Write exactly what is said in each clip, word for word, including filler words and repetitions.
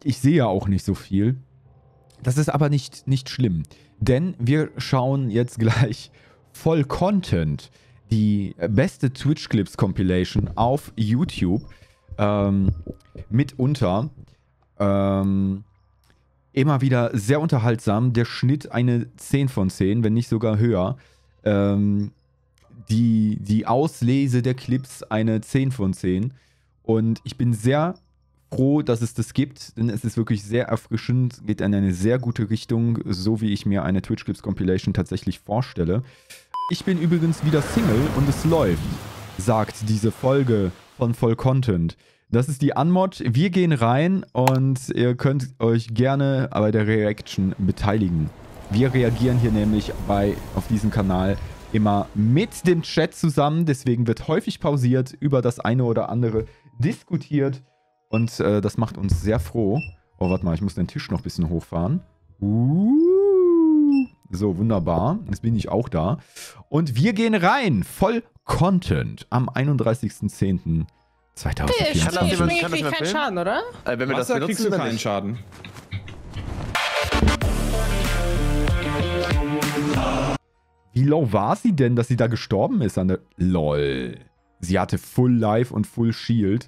Ich sehe ja auch nicht so viel. Das ist aber nicht, nicht schlimm. Denn wir schauen jetzt gleich voll Content. Die beste Twitch-Clips-Compilation auf YouTube. Ähm, mitunter. Ähm, immer wieder sehr unterhaltsam. Der Schnitt eine zehn von zehn, wenn nicht sogar höher. Ähm, die, die Auslese der Clips eine zehn von zehn. Und ich bin sehr froh, dass es das gibt, denn es ist wirklich sehr erfrischend, geht in eine sehr gute Richtung, so wie ich mir eine Twitch Clips Compilation tatsächlich vorstelle. Ich bin übrigens wieder Single und es läuft, sagt diese Folge von Voll Content. Das ist die Unmod. Wir gehen rein und ihr könnt euch gerne bei der Reaction beteiligen. Wir reagieren hier nämlich bei, auf diesem Kanal immer mit dem Chat zusammen, deswegen wird häufig pausiert, über das eine oder andere diskutiert. Und äh, das macht uns sehr froh. Oh, warte mal, ich muss den Tisch noch ein bisschen hochfahren. Uh, so, wunderbar. Jetzt bin ich auch da. Und wir gehen rein. Voll Content am einunddreißigsten zehnten zweitausendvierundzwanzig. Ich krieg keinen Schaden, oder? Äh, wenn wir Wasser das benutzen, kriegst du dann keinen nicht. Schaden. Wie low war sie denn, dass sie da gestorben ist an der... LOL. Sie hatte Full Life und Full Shield.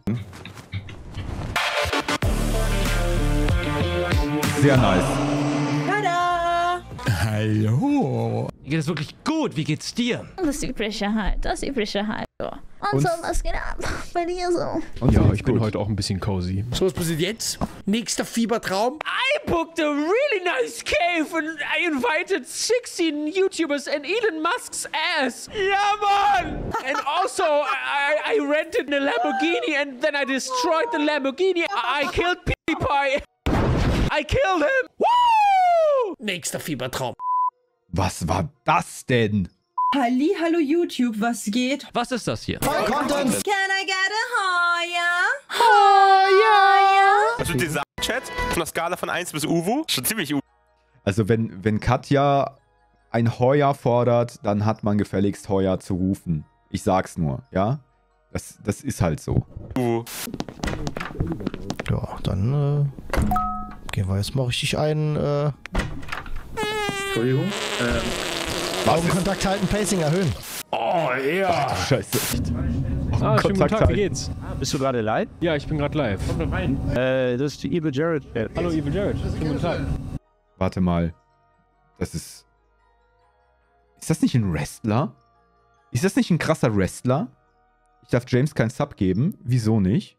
Sehr nice. Tada! Hallo. Mir geht es wirklich gut. Wie geht's dir? Das übliche halt, das übliche halt. So. Und, Und- so, was geht ab bei dir so? Und Ja, so, ich bin gut. heute auch ein bisschen cozy. So, was passiert jetzt? Nächster Fiebertraum. I booked a really nice cave and I invited sixteen YouTubers and Elon Musk's ass. Yeah, man! And also, I, I rented a Lamborghini and then I destroyed the Lamborghini. I, I killed PewDiePie. I killed him. Woo! Nächster Fiebertraum. Was war das denn? Halli, hallo YouTube, was geht? Was ist das hier? Can I get a Hoya? Also dieser Chat von der Skala von eins bis Uwu, schon ziemlich Uwu. Also wenn, wenn Katja ein Heuer fordert, dann hat man gefälligst Heuer zu rufen. Ich sag's nur, ja? Das, das ist halt so. Ja, dann äh, gehen wir jetzt mal richtig ein. Äh, Entschuldigung. Ähm, Augenkontakt halten, Pacing erhöhen. Oh, ja. Scheiße, echt. Ah, schönen guten Tag, wie geht's? Bist du gerade live? Ja, ich bin gerade live. Äh, das ist die Evil Jared. Hallo, Evil Jared. Schönen guten Tag. Warte mal. Das ist... Ist das nicht ein Wrestler? Ist das nicht ein krasser Wrestler? Ich darf James keinen Sub geben. Wieso nicht?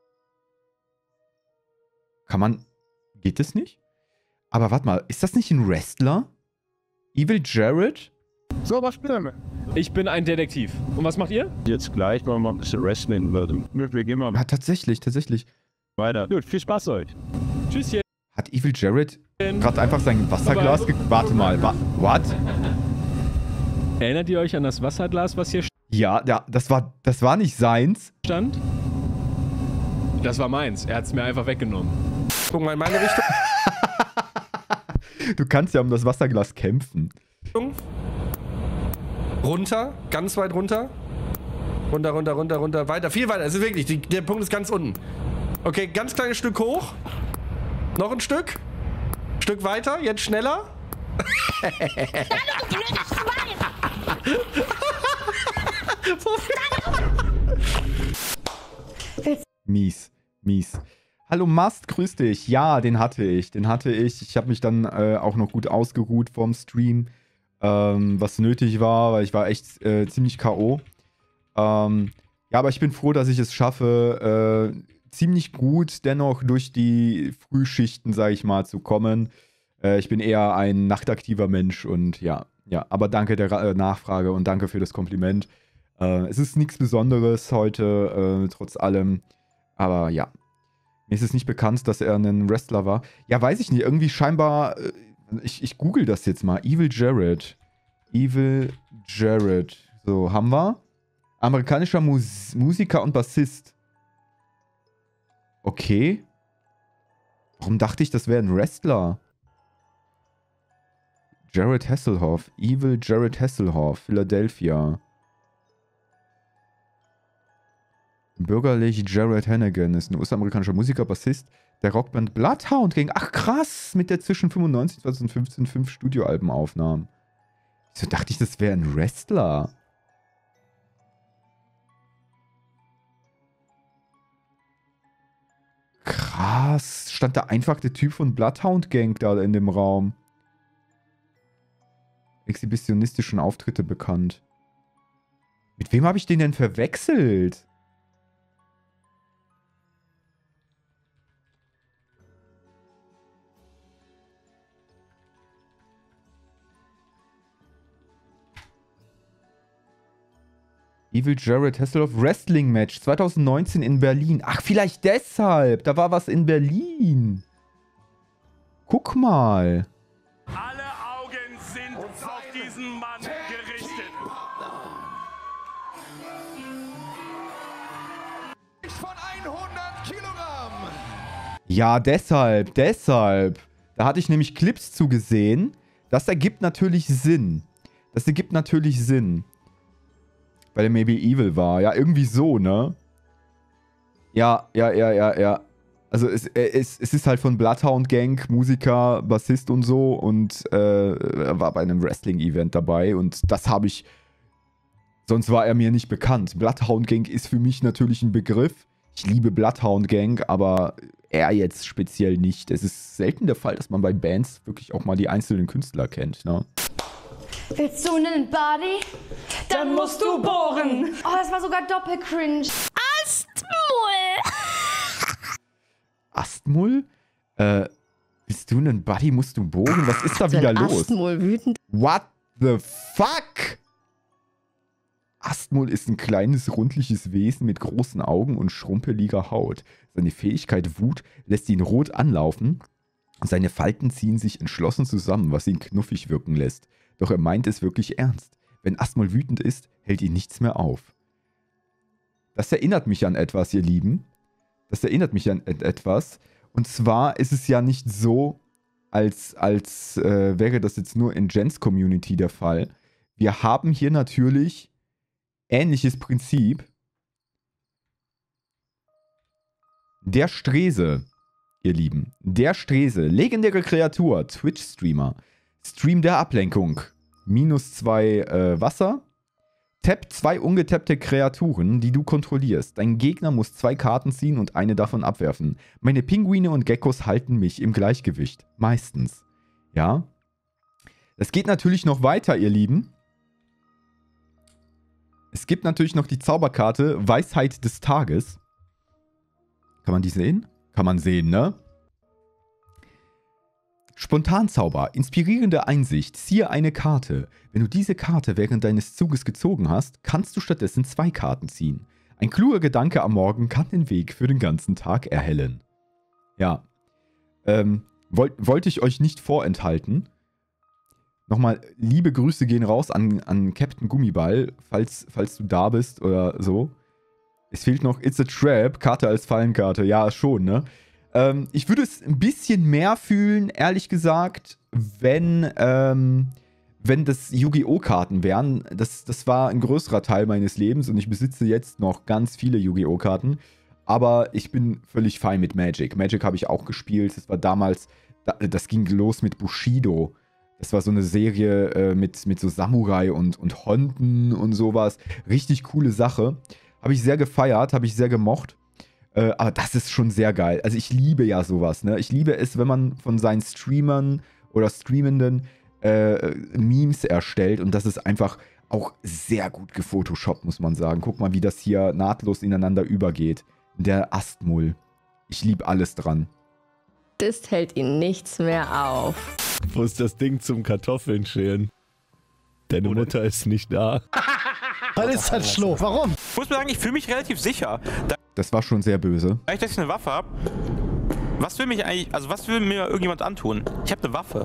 Kann man... Geht das nicht? Aber warte mal, ist das nicht ein Wrestler? Evil Jared? So, was spielen wir? Ich bin ein Detektiv. Und was macht ihr? Jetzt gleich mal ein bisschen Wrestling. Wir gehen mal Ja, tatsächlich, tatsächlich. weiter. Gut, viel Spaß euch. Tschüsschen. Hat Evil Jared gerade einfach sein Wasserglas ge... Warte mal, wa what? Erinnert ihr euch an das Wasserglas, was hier Ja, ja, das war, das war nicht seins. stand? Das war meins. Er hat es mir einfach weggenommen. Guck mal in meine Richtung. Du kannst ja um das Wasserglas kämpfen. Runter, ganz weit runter. Runter, runter, runter, runter, weiter, viel weiter. Es ist wirklich, die, der Punkt ist ganz unten. Okay, ganz kleines Stück hoch. Noch ein Stück. Stück weiter, jetzt schneller. Mies, mies. Hallo Mast, grüß dich. Ja, den hatte ich, den hatte ich. Ich habe mich dann äh, auch noch gut ausgeruht vorm Stream, ähm, was nötig war, weil ich war echt äh, ziemlich K O Ähm, ja, aber ich bin froh, dass ich es schaffe, äh, ziemlich gut dennoch durch die Frühschichten, sage ich mal, zu kommen. Äh, ich bin eher ein nachtaktiver Mensch und ja, ja. Aber danke der äh, Nachfrage und danke für das Kompliment. Äh, es ist nichts Besonderes heute, äh, trotz allem. Aber ja. Mir ist es nicht bekannt, dass er ein Wrestler war. Ja, weiß ich nicht. Irgendwie scheinbar... Äh, ich, ich google das jetzt mal. Evil Jared. Evil Jared. So, haben wir. Amerikanischer Mus Musiker und Bassist. Okay. Warum dachte ich, das wäre ein Wrestler? Jared Hasselhoff. Evil Jared Hasselhoff. Philadelphia. Bürgerlich Jared Hannigan ist ein U S-amerikanischer Musiker, Bassist der Rockband Bloodhound Gang. Ach krass, mit der zwischen fünfundneunzig und zweitausendfünfzehn fünf Studioalben aufnahm. Wieso dachte ich, das wäre ein Wrestler? Krass, stand da einfach der Typ von Bloodhound Gang da in dem Raum. Exhibitionistischen Auftritte bekannt. Mit wem habe ich den denn verwechselt? Evil Jared Hasselhoff Wrestling Match zweitausendneunzehn in Berlin. Ach, vielleicht deshalb. Da war was in Berlin. Guck mal. Alle Augen sind auf diesen Mann gerichtet. Von hundert Kilogramm. Ja, deshalb, deshalb. Da hatte ich nämlich Clips zugesehen. Das ergibt natürlich Sinn. Das ergibt natürlich Sinn. Weil er maybe evil war. Ja, irgendwie so, ne? Ja, ja, ja, ja, ja. Also es, es, es ist halt von Bloodhound Gang, Musiker, Bassist und so. Und äh, er war bei einem Wrestling-Event dabei. Und das habe ich... Sonst war er mir nicht bekannt. Bloodhound Gang ist für mich natürlich ein Begriff. Ich liebe Bloodhound Gang, aber er jetzt speziell nicht. Es ist selten der Fall, dass man bei Bands wirklich auch mal die einzelnen Künstler kennt, ne? Willst du einen Body? Dann, Dann musst du bohren. Oh, das war sogar doppelt cringe. Astmul. Astmul? Äh, willst du einen Buddy, musst du bohren? Was ist da wieder los? Astmul wütend. What the fuck? Astmul ist ein kleines, rundliches Wesen mit großen Augen und schrumpeliger Haut. Seine Fähigkeit Wut lässt ihn rot anlaufen. Seine Falten ziehen sich entschlossen zusammen, was ihn knuffig wirken lässt. Doch er meint es wirklich ernst. Wenn Astmul wütend ist, hält ihn nichts mehr auf. Das erinnert mich an etwas, ihr Lieben. Das erinnert mich an etwas. Und zwar ist es ja nicht so, als, als äh, wäre das jetzt nur in Jens Community der Fall. Wir haben hier natürlich ähnliches Prinzip. Der Strese, ihr Lieben. Der Strese, legendäre Kreatur, Twitch-Streamer. Stream der Ablenkung. Minus zwei äh, Wasser. Tapp zwei ungetappte Kreaturen, die du kontrollierst. Dein Gegner muss zwei Karten ziehen und eine davon abwerfen. Meine Pinguine und Geckos halten mich im Gleichgewicht. Meistens. Ja. Es geht natürlich noch weiter, ihr Lieben. Es gibt natürlich noch die Zauberkarte Weisheit des Tages. Kann man die sehen? Kann man sehen, ne? Spontanzauber, inspirierende Einsicht, ziehe eine Karte. Wenn du diese Karte während deines Zuges gezogen hast, kannst du stattdessen zwei Karten ziehen. Ein kluger Gedanke am Morgen kann den Weg für den ganzen Tag erhellen. Ja, ähm, wollt, wollte ich euch nicht vorenthalten. Nochmal, liebe Grüße gehen raus an, an Captain Gummiball, falls, falls du da bist oder so. Es fehlt noch It's a Trap, Karte als Fallenkarte. Ja, schon, ne? Ähm, ich würde es ein bisschen mehr fühlen, ehrlich gesagt, wenn, ähm, wenn das Yu-Gi-Oh! Karten wären. Das, das war ein größerer Teil meines Lebens und ich besitze jetzt noch ganz viele Yu-Gi-Oh! Karten. Aber ich bin völlig fein mit Magic. Magic habe ich auch gespielt. Das war damals, das ging los mit Bushido. Das war so eine Serie äh, mit, mit so Samurai und, und Honden und sowas. Richtig coole Sache. Habe ich sehr gefeiert, habe ich sehr gemocht. Äh, aber das ist schon sehr geil. Also ich liebe ja sowas, ne? Ich liebe es, wenn man von seinen Streamern oder Streamenden äh, Memes erstellt. Und das ist einfach auch sehr gut gefotoshoppt, muss man sagen. Guck mal, wie das hier nahtlos ineinander übergeht. Der Astmul. Ich liebe alles dran. Das hält ihn nichts mehr auf. Wo ist das Ding zum Kartoffeln schälen? Deine Oder? Mutter ist nicht da. Alles ist halt schlau. Warum? Ich muss mir sagen, ich fühle mich relativ sicher. Da das war schon sehr böse. Dadurch, dass ich eine Waffe habe, was will mich eigentlich, also was will mir irgendjemand antun? Ich habe eine Waffe.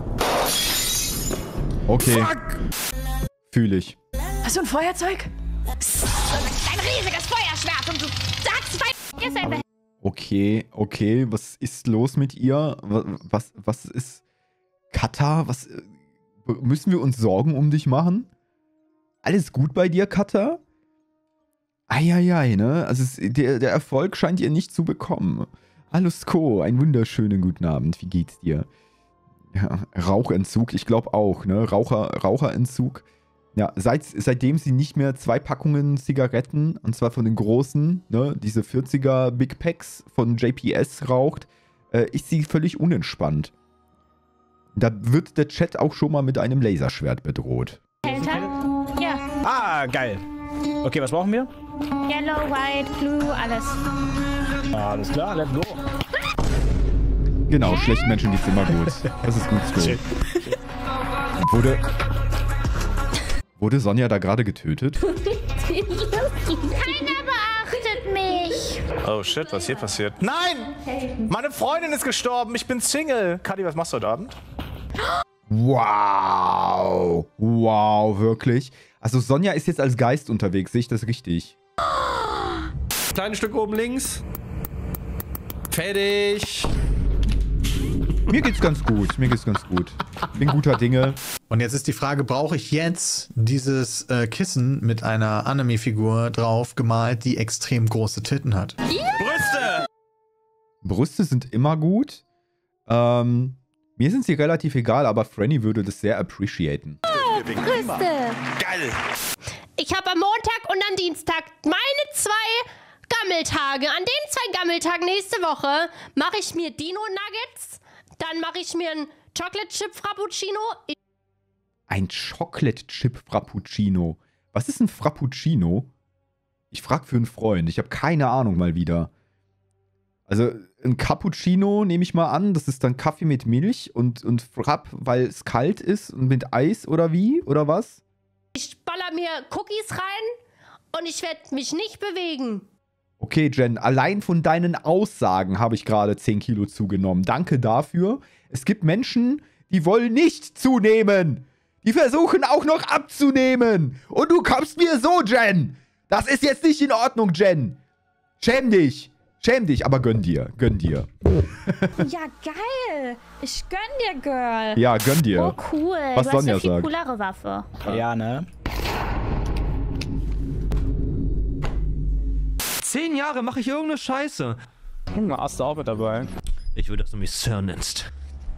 Okay. Fuck! Fühle ich. Hast du ein Feuerzeug? Ein riesiges Feuerschwert und du sagst, weil... Okay, okay, was ist los mit ihr? Was, was ist... Kata, was... Müssen wir uns Sorgen um dich machen? Alles gut bei dir, Kata? Eieiei, ne? Also es, der, der Erfolg scheint ihr nicht zu bekommen. Alusko, einen wunderschönen guten Abend. Wie geht's dir? Ja, Rauchentzug, ich glaube auch, ne? Raucher, Raucherentzug. Ja, seit, seitdem sie nicht mehr zwei Packungen Zigaretten, und zwar von den großen, ne, diese vierziger Big Packs von J P S raucht, äh, ist sie völlig unentspannt. Da wird der Chat auch schon mal mit einem Laserschwert bedroht. Ja. Ah, geil. Okay, was brauchen wir? Yellow, White, Blue, alles. Alles klar, let's go. Genau, schlechten Menschen geht's immer gut. Das ist gut so. Wurde, wurde Sonja da gerade getötet? Keiner beachtet mich. Oh shit, was hier passiert? Nein! Meine Freundin ist gestorben, ich bin Single. Kadi, was machst du heute Abend? Wow. Wow, wirklich. Also Sonja ist jetzt als Geist unterwegs, sehe ich das richtig? Kleines Stück oben links. Fertig. Mir geht's ganz gut, mir geht's ganz gut. Bin guter Dinge. Und jetzt ist die Frage, brauche ich jetzt dieses äh, Kissen mit einer Anime-Figur drauf gemalt, die extrem große Titten hat? Brüste! Brüste sind immer gut. Ähm, mir sind sie relativ egal, aber Franny würde das sehr appreciaten. Oh, Brüste. Geil. Ich habe am Montag und am Dienstag meine zwei Gammeltage. An den zwei Gammeltagen nächste Woche mache ich mir Dino-Nuggets. Dann mache ich mir ein Chocolate Chip Frappuccino. Ein Chocolate Chip Frappuccino. Was ist ein Frappuccino? Ich frage für einen Freund. Ich habe keine Ahnung mal wieder. Also ein Cappuccino nehme ich mal an. Das ist dann Kaffee mit Milch und, und Frapp, weil es kalt ist und mit Eis oder wie? Oder was? Ich baller mir Cookies rein und ich werde mich nicht bewegen. Okay, Jen, allein von deinen Aussagen habe ich gerade zehn Kilo zugenommen. Danke dafür. Es gibt Menschen, die wollen nicht zunehmen. Die versuchen auch noch abzunehmen. Und du kommst mir so, Jen. Das ist jetzt nicht in Ordnung, Jen. Schäm dich. Schäm dich, aber gönn dir. Gönn dir. Ja, geil. Ich gönn dir, Girl. Ja, gönn dir. Oh, cool. Was du Sonja hast eine viel sagt. coolere Waffe. Ja, ne? Zehn Jahre mache ich irgendeine Scheiße. Junge, hast du auch mit dabei? Ich will, dass du mich Sir nennst.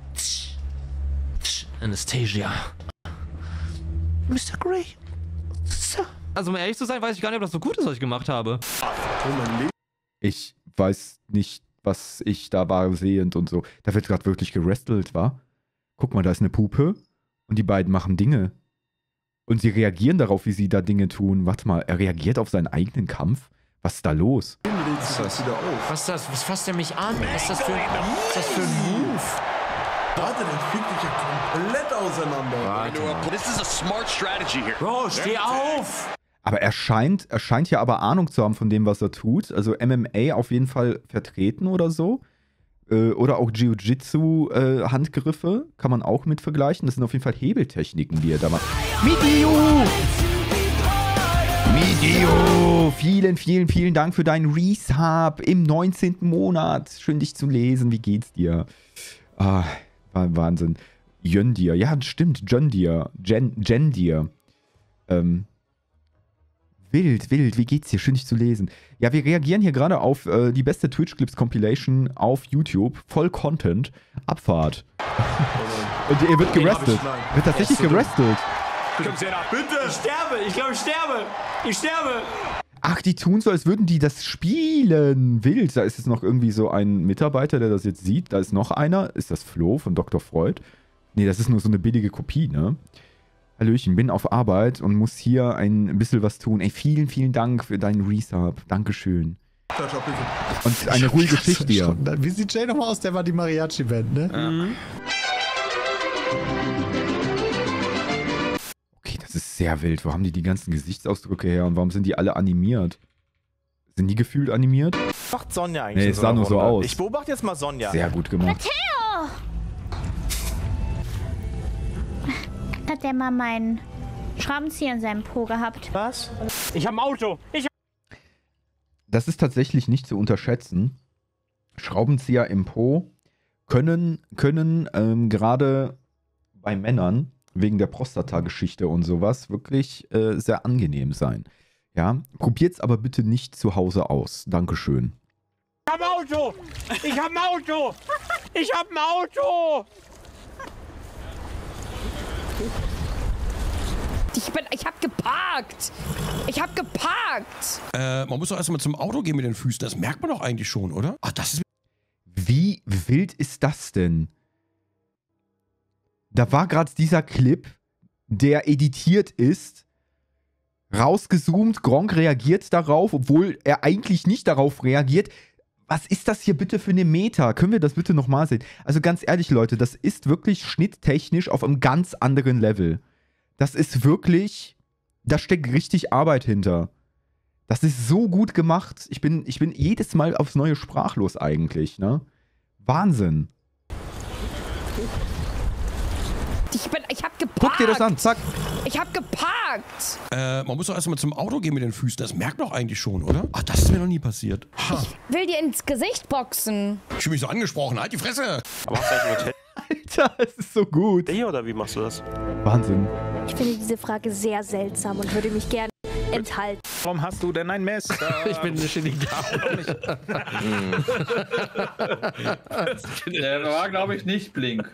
Anastasia. Mister Grey. Sir. Also, um ehrlich zu sein, weiß ich gar nicht, ob das so gut ist, was ich gemacht habe. Ich weiß nicht, was ich da war sehend und so. Da wird gerade wirklich gerestelt, wa? Guck mal, da ist eine Puppe und die beiden machen Dinge. Und sie reagieren darauf, wie sie da Dinge tun. Warte mal, er reagiert auf seinen eigenen Kampf? Was ist da los? Was ist das? Was ist das? Was fasst er mich an? Was ist das für, was ist das für ein Move? Warte, der fickt dich ja komplett auseinander. This is a smart strategy here. Bro, steh auf! Aber er scheint, er scheint ja aber Ahnung zu haben von dem, was er tut. Also M M A auf jeden Fall vertreten oder so. Äh, oder auch Jiu-Jitsu-Handgriffe äh, kann man auch mit vergleichen. Das sind auf jeden Fall Hebeltechniken, die er da macht. Midio! Midio! Vielen, vielen, vielen Dank für deinen Resub im neunzehnten Monat. Schön, dich zu lesen. Wie geht's dir? Ah, Wahnsinn. Jöndir. Ja, stimmt. Jöndir. Jen, Jendir. Ähm. Wild, wild, wie geht's dir? Schön, dich zu lesen. Ja, wir reagieren hier gerade auf äh, die beste Twitch-Clips-Compilation auf YouTube. Voll Content. Abfahrt. Und ihr wird gerestelt. Wird tatsächlich gerestelt. Bitte! Ich sterbe! Ich glaube, ich sterbe! Ich sterbe! Ach, die tun so, als würden die das spielen. Wild. Da ist jetzt noch irgendwie so ein Mitarbeiter, der das jetzt sieht. Da ist noch einer. Ist das Flo von Doktor Freud? Nee, das ist nur so eine billige Kopie, ne? Hallöchen, bin auf Arbeit und muss hier ein bisschen was tun. Ey, vielen, vielen Dank für deinen Resub. Dankeschön. Und eine ruhige Schicht dir. Wie sieht Jay nochmal aus? Der war die Mariachi-Band, ne? Mhm. Okay, das ist sehr wild. Wo haben die die ganzen Gesichtsausdrücke her und warum sind die alle animiert? Sind die gefühlt animiert? Macht Sonja eigentlich? Nee, es sah nur so aus. Ich beobachte jetzt mal Sonja. Sehr gut gemacht. Matteo! Hat der mal meinen Schraubenzieher in seinem Po gehabt? Was? Ich hab ein Auto. Ich hab Das ist tatsächlich nicht zu unterschätzen. Schraubenzieher im Po können, können ähm, gerade bei Männern wegen der Prostata-Geschichte und sowas wirklich äh, sehr angenehm sein. Ja, probiert's aber bitte nicht zu Hause aus. Dankeschön. Ich hab ein Auto! Ich hab ein Auto! Ich hab ein Auto! Ich, bin, ich hab geparkt. Ich hab geparkt. Äh, man muss doch erstmal zum Auto gehen mit den Füßen. Das merkt man doch eigentlich schon, oder? Ach, das ist... Wie wild ist das denn? Da war gerade dieser Clip, der editiert ist, rausgezoomt, Gronkh reagiert darauf, obwohl er eigentlich nicht darauf reagiert. Was ist das hier bitte für eine Meta? Können wir das bitte nochmal sehen? Also ganz ehrlich, Leute, das ist wirklich schnitttechnisch auf einem ganz anderen Level. Das ist wirklich, da steckt richtig Arbeit hinter. Das ist so gut gemacht. Ich bin, ich bin jedes Mal aufs Neue sprachlos eigentlich, ne? Wahnsinn. Ich, bin, ich hab geparkt. Guck dir das an, zack. Ich hab geparkt. Äh, man muss doch erstmal zum Auto gehen mit den Füßen. Das merkt man doch eigentlich schon, oder? Ach, das ist mir noch nie passiert. Ha. Ich will dir ins Gesicht boxen. Ich fühle mich so angesprochen. Halt die Fresse. Aber hast du eigentlich mit Alter, es ist so gut. Hier oder wie machst du das? Wahnsinn. Ich finde diese Frage sehr seltsam und würde mich gerne enthalten. Warum hast du denn ein Messer? Ich bin eine Shinigami. Der war, glaube ich, nicht Blink.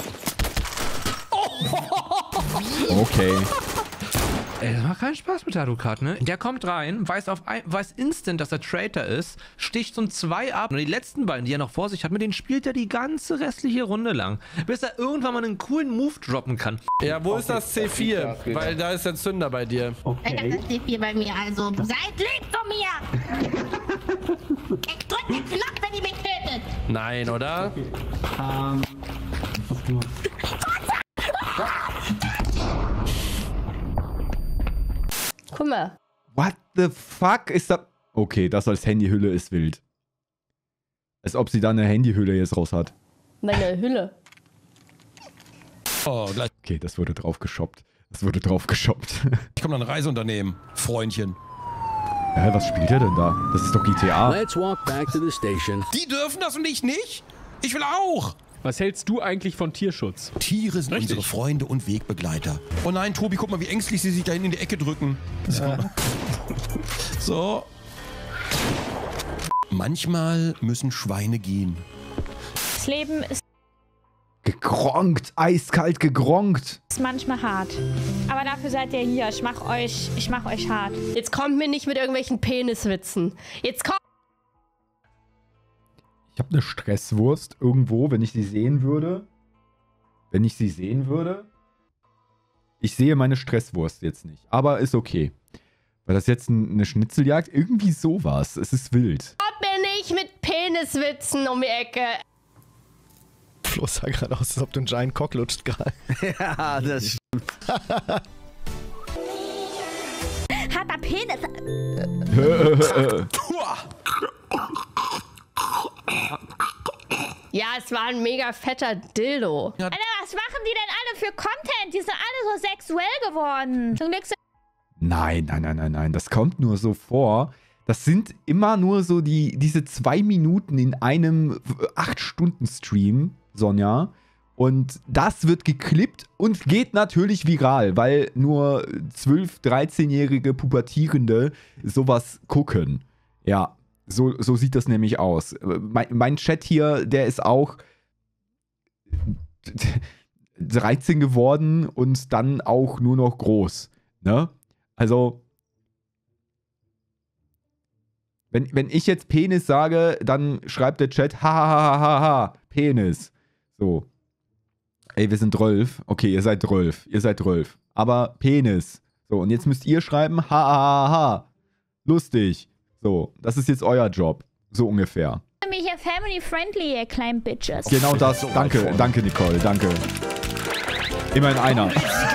Okay. Ey, das macht keinen Spaß mit Harukat, ne? Der kommt rein, weiß, auf ein, weiß instant, dass er Traitor ist, sticht so ein zwei ab und die letzten beiden, die er noch vor sich hat, mit denen spielt er die ganze restliche Runde lang, bis er irgendwann mal einen coolen Move droppen kann. Ja, wo ist das C vier? Weil da ist der Zünder bei dir. Okay. Das ist C vier bei mir, also seid lieb zu mir! Ich drück den Knopf, wenn ihr mich tötet! Nein, oder? Ähm. Guck mal. What the fuck ist da... Okay, das als Handyhülle ist wild. Als ob sie da eine Handyhülle jetzt raus hat. Meine Hülle. Oh, gleich. Okay, das wurde drauf geshoppt. Das wurde drauf geshoppt. Ich komme an ein Reiseunternehmen. Freundchen. Hä, was spielt er denn da? Das ist doch G T A. Let's walk back to the station. Die dürfen das und ich nicht? Ich will auch. Was hältst du eigentlich von Tierschutz? Tiere sind Richtig. unsere Freunde und Wegbegleiter. Oh nein, Tobi, guck mal, wie ängstlich sie sich da hinten in die Ecke drücken. So. Ja. So. Manchmal müssen Schweine gehen. Das Leben ist Gegronkt, eiskalt gegronkt. manchmal hart. Aber dafür seid ihr hier. Ich mach euch, ich mach euch hart. Jetzt kommt mir nicht mit irgendwelchen Peniswitzen. Jetzt kommt... Ich habe eine Stresswurst irgendwo, wenn ich sie sehen würde. Wenn ich sie sehen würde. Ich sehe meine Stresswurst jetzt nicht. Aber ist okay. Weil das jetzt eine Schnitzeljagd? Irgendwie sowas. Es ist wild. Kommt mir nicht mit Peniswitzen um die Ecke. Flo sah gerade aus, als ob du einen Giant Cock lutscht gerade. Ja, das stimmt. Harter Penis. Ja, es war ein mega fetter Dildo. Alter, was machen die denn alle für Content? Die sind alle so sexuell geworden. Zum Glück sind Nein, nein, nein, nein, nein. Das kommt nur so vor. Das sind immer nur so die, diese zwei Minuten in einem acht Stunden Stream, Sonja. Und das wird geklippt und geht natürlich viral, weil nur zwölf-, dreizehnjährige Pubertierende sowas gucken. Ja, so, so sieht das nämlich aus. Mein, mein Chat hier, der ist auch dreizehn geworden und dann auch nur noch groß. Ne? Also, wenn, wenn ich jetzt Penis sage, dann schreibt der Chat, ha, ha, ha, ha, ha, Penis. So. Ey, wir sind Rolf. Okay, ihr seid Rolf. Ihr seid Rolf. Aber Penis. So, und jetzt müsst ihr schreiben, ha, ha, ha, ha. Lustig. So, das ist jetzt euer Job. So ungefähr. mir hier family-friendly, ihr kleinen Bitches. Genau das. Danke, danke, Nicole. Danke. Immerhin einer.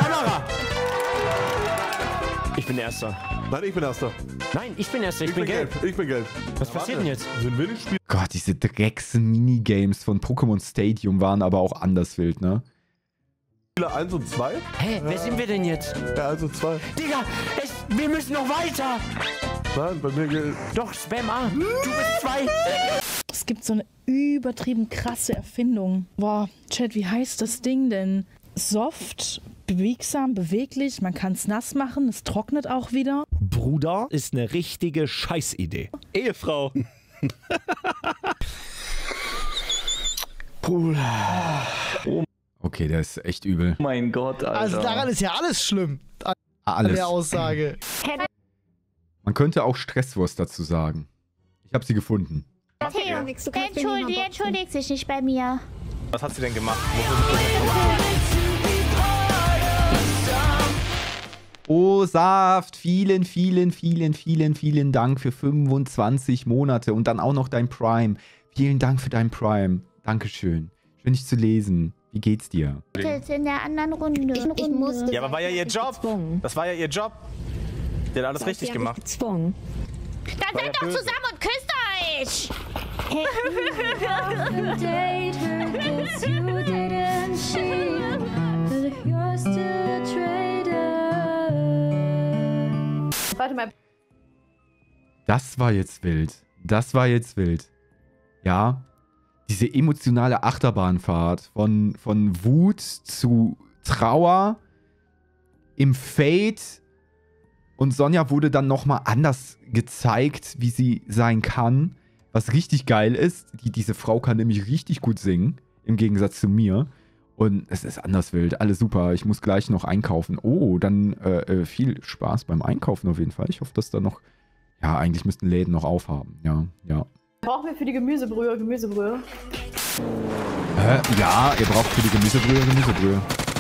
Ich bin Erster. Nein, ich bin Erster. Nein, ich bin Erster. Ich, Ich bin, bin gelb. gelb. Ich bin gelb. Was passiert denn jetzt? Sind wir nicht spielen? Gott, diese Drecks-Minigames von Pokémon Stadium waren aber auch anders wild, ne? Spieler eins und zwei? Hä, wer sind wir denn jetzt? Ja, eins und zwei. Digga, es, wir müssen noch weiter. Nein, bei mir gilt. Doch, Spam A. Du bist zwei. Es gibt so eine übertrieben krasse Erfindung. Boah, Chat, wie heißt das Ding denn? Soft, biegsam, beweglich, man kann es nass machen, es trocknet auch wieder. Bruder ist eine richtige Scheißidee. Ehefrau. Bruder. Okay, der ist echt übel. Oh mein Gott, Alter. Also daran ist ja alles schlimm. An Alles. der Aussage. Man könnte auch Stresswurst dazu sagen. Ich habe sie gefunden. Theo, entschuldige, entschuldigt sich nicht bei mir. Was hat sie denn gemacht? Oh, Saft, vielen, vielen, vielen, vielen, vielen Dank für fünfundzwanzig Monate und dann auch noch dein Prime. Vielen Dank für dein Prime. Dankeschön. Schön, dich zu lesen. Wie geht's dir? Jetzt in der anderen Runde. Ich, ich musste. Ja, aber war ja ihr Job. Das war ja ihr Job. Der hat alles richtig gemacht. Dann seid doch zusammen und küsst euch! Warte mal. Das war jetzt wild. Das war jetzt wild. Ja, diese emotionale Achterbahnfahrt von, von Wut zu Trauer im Fade. Und Sonja wurde dann nochmal anders gezeigt, wie sie sein kann. Was richtig geil ist, die, diese Frau kann nämlich richtig gut singen, im Gegensatz zu mir. Und es ist anders wild, alles super. Ich muss gleich noch einkaufen. Oh, dann äh, viel Spaß beim Einkaufen auf jeden Fall. Ich hoffe, dass da noch... Ja, eigentlich müssten Läden noch aufhaben. Ja, ja. Brauchen wir für die Gemüsebrühe, Gemüsebrühe. Hä? Ja, ihr braucht für die Gemüsebrühe Gemüsebrühe.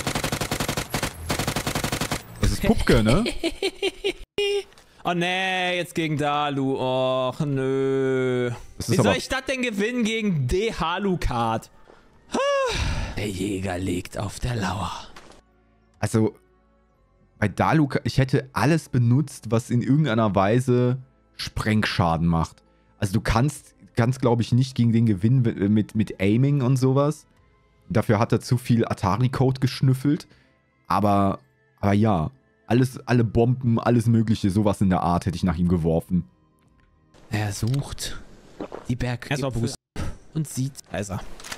Das ist Pupke, ne? Oh nee, jetzt gegen Dalu. Och nö. Das ist Wie soll aber- ich das denn gewinnen gegen D-Halukat? Der Jäger liegt auf der Lauer. Also, bei Dalu, ich hätte alles benutzt, was in irgendeiner Weise Sprengschaden macht. Also du kannst, kannst glaube ich, nicht gegen den gewinnen mit, mit Aiming und sowas. Dafür hat er zu viel Atari-Code geschnüffelt. Aber, aber ja, alles, alle Bomben, alles mögliche, sowas in der Art hätte ich nach ihm geworfen. Er sucht die Berggipfel und sieht. Da ist er.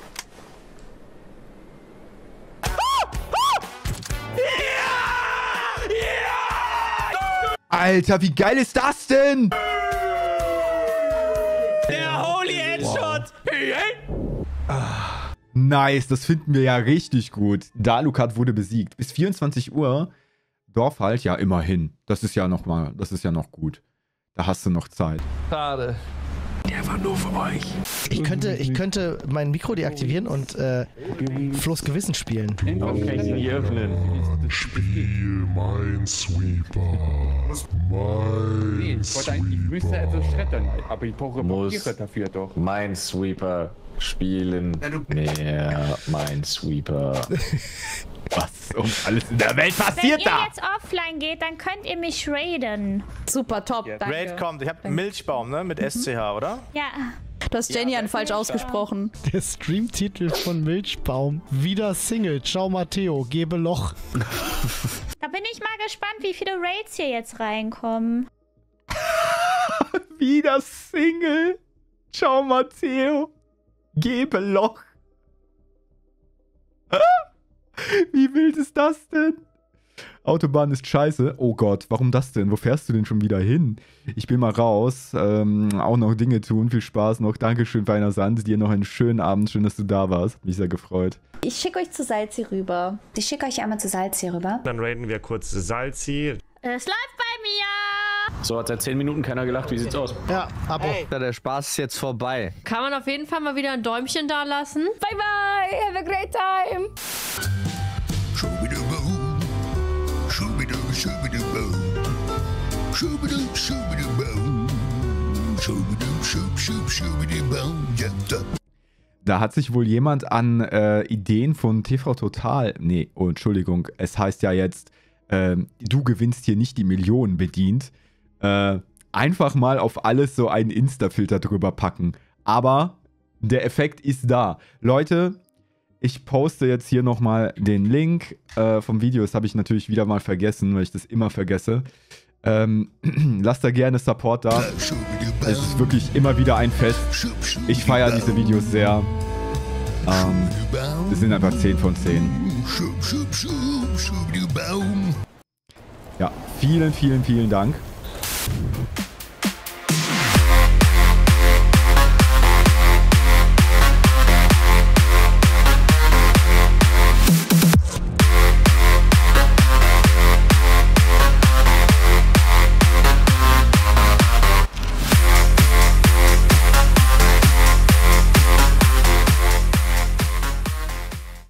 Alter, wie geil ist das denn? Der Holy Headshot! Ah, nice, das finden wir ja richtig gut. Dalukat wurde besiegt. Bis vierundzwanzig Uhr. Dorf halt, ja, immerhin. Das ist ja noch mal, das ist ja noch gut. Da hast du noch Zeit. Schade. Der war nur für euch. Ich könnte, ich könnte mein Mikro deaktivieren und äh, Flo's Gewissen spielen. Okay, ich nicht öffnen. Spiel mein Sweeper. Mein Nee, ich wollte eigentlich, ich müsste etwas schreddern, aber ich brauche Muss Papiere dafür doch. mein Sweeper spielen. Mehr mein Sweeper. Was um alles in der Welt Wenn passiert ihr da? jetzt offline geht, dann könnt ihr mich raiden. Super, top, danke. Raid kommt. Ich habe Milchbaum, ne? Mit S C H, oder? Ja. Du hast Jenny an falsch ausgesprochen. Der Streamtitel von Milchbaum. Wieder Single. Ciao Matteo, gebe Loch. Da bin ich mal gespannt, wie viele Raids hier jetzt reinkommen. Wieder Single. Ciao, Matteo. Gebe Loch. Wie wild ist das denn? Autobahn ist scheiße. Oh Gott, warum das denn? Wo fährst du denn schon wieder hin? Ich bin mal raus. Ähm, auch noch Dinge tun. Viel Spaß noch. Dankeschön, Feiner Sand. Dir noch einen schönen Abend. Schön, dass du da warst. Hat mich sehr gefreut. Ich schicke euch zu Salzi rüber. Ich schicke euch einmal zu Salzi rüber. Dann raiden wir kurz Salzi. Es läuft bei mir. So, hat seit zehn Minuten keiner gelacht. Wie sieht's aus? Ja, Abo. Hey. Der Spaß ist jetzt vorbei. Kann man auf jeden Fall mal wieder ein Däumchen da lassen. Bye bye, have a great time. Da hat sich wohl jemand an äh, Ideen von T V Total, nee, oh, Entschuldigung, es heißt ja jetzt, äh, du gewinnst hier nicht die Millionen bedient, äh, einfach mal auf alles so einen Insta-Filter drüber packen. Aber der Effekt ist da. Leute, ich poste jetzt hier nochmal den Link äh, vom Video. Das habe ich natürlich wieder mal vergessen, weil ich das immer vergesse. Ähm, lasst da gerne Support da. Es ist wirklich immer wieder ein Fest. Ich feiere diese Videos sehr. Ähm, wir sind einfach zehn von zehn. Ja, vielen, vielen, vielen Dank.